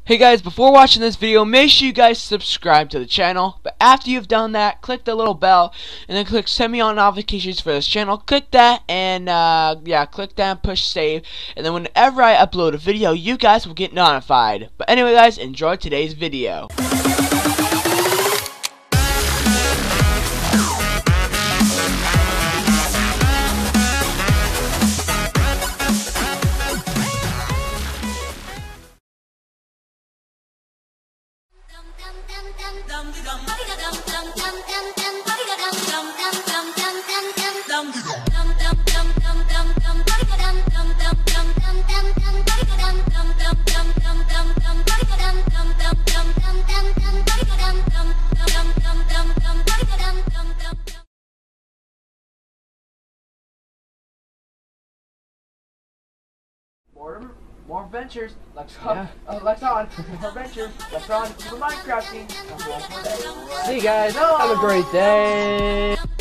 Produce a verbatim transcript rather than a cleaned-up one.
Hey guys, before watching this video, make sure you guys subscribe to the channel. But after you've done that, click the little bell and then click send me on notifications for this channel. Click that and uh, yeah, click that and push save. And then whenever I upload a video, you guys will get notified. But anyway guys, enjoy today's video. More, more adventures. Let's go. Yeah. Uh, let's on. More adventures. Let's on. Super Minecrafting. See you guys. Have a great day.